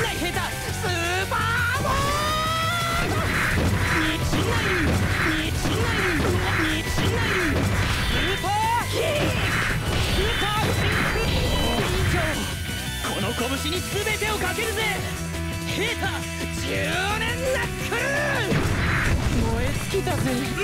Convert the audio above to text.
ないヘータースーパーボールにちないにちないにちないスーパーヒースーパーシンク以上この拳に全てをかけるぜヘーター10年ナックル燃え尽きたぜ